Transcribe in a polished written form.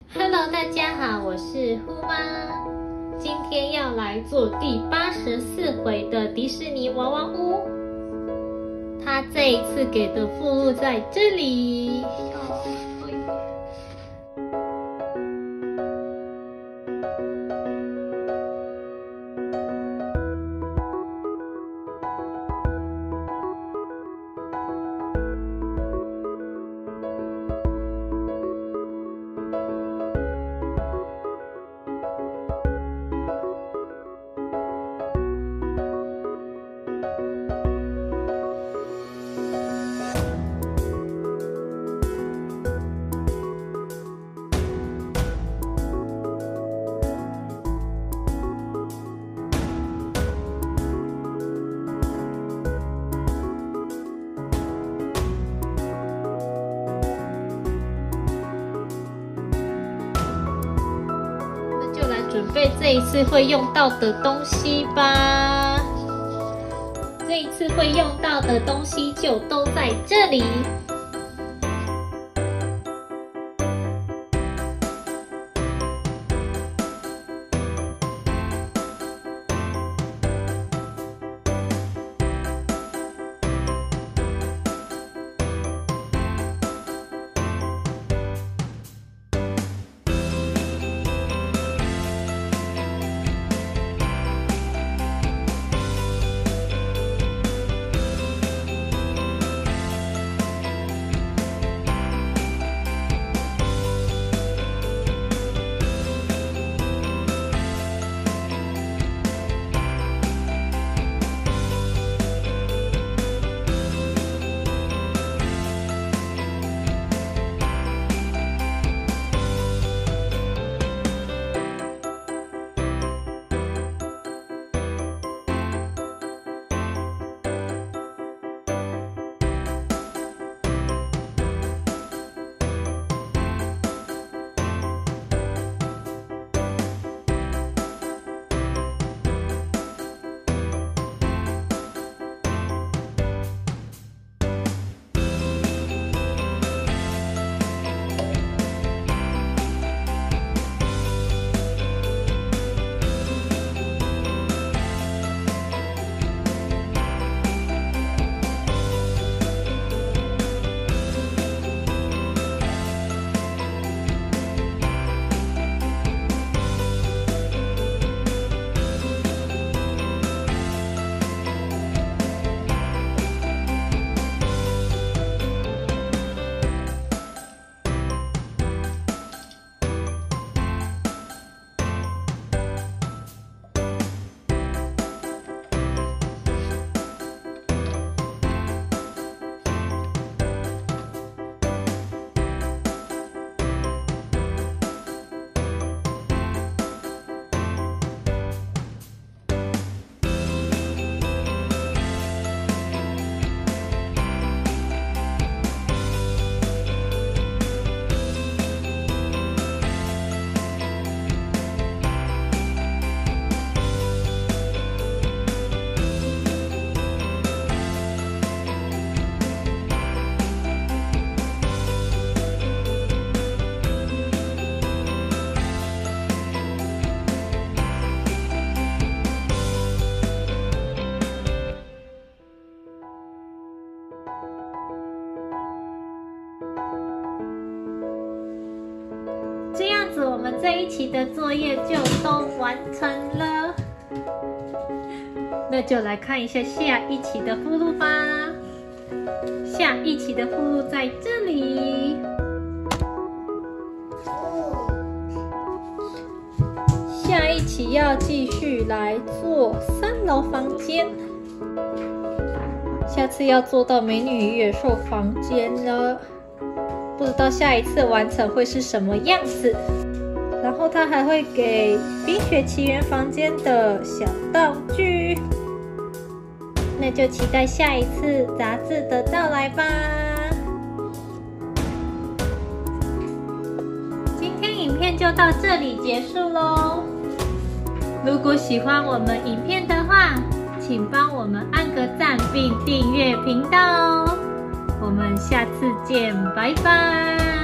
Hello， 大家好，我是呼妈，今天要来做第84回的迪士尼娃娃屋。它这一次给的附录在这里。准备这一次会用到的东西吧。这一次会用到的东西就都在这里。这样子，我们这一期的作业就都完成了。那就来看一下下一期的附录吧。下一期的附录在这里。下一期要继续来做3楼房间。下次要做到美女与野兽房间了。不知道下一次完成会是什么样子，然后他还会给《冰雪奇缘》房间的小道具，那就期待下一次杂志的到来吧。今天影片就到这里结束咯。如果喜欢我们影片的话，请帮我们按个赞并订阅频道哦。我们下次见，拜拜。